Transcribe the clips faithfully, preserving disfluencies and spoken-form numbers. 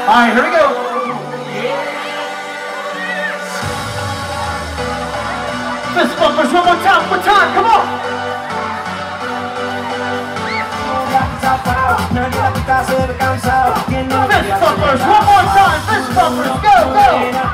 Alright, here we go. Fist bumpers one more time, one more time, come on. Fist bumpers one more time, fist bumpers, go, go.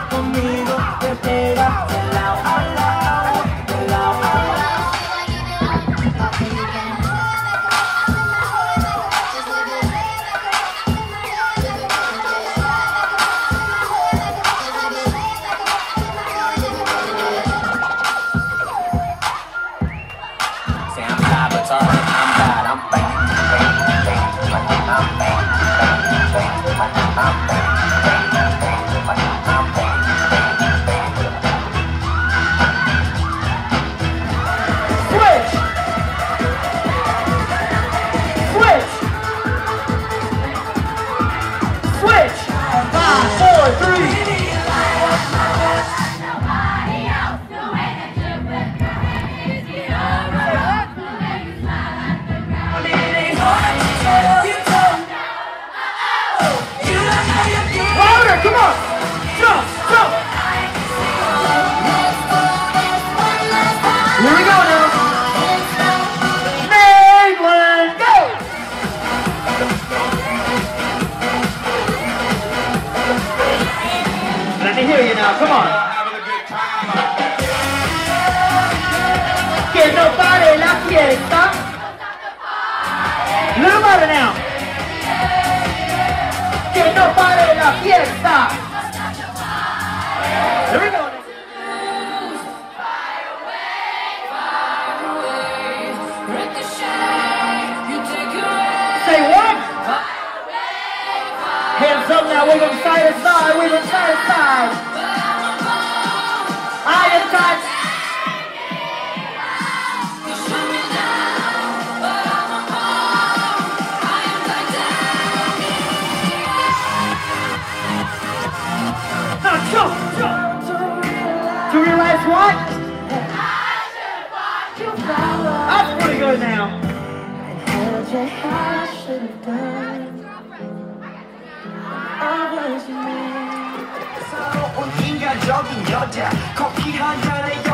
Come on. Que no pare la fiesta. Little louder now. Que no pare la fiesta. Here we go. Say what? Hands up now, wiggle side to side, wiggle side to side. I am touched. Now jump, jump. Do you realize what? That's pretty good now. 인간적인 여자 커피 한 잔에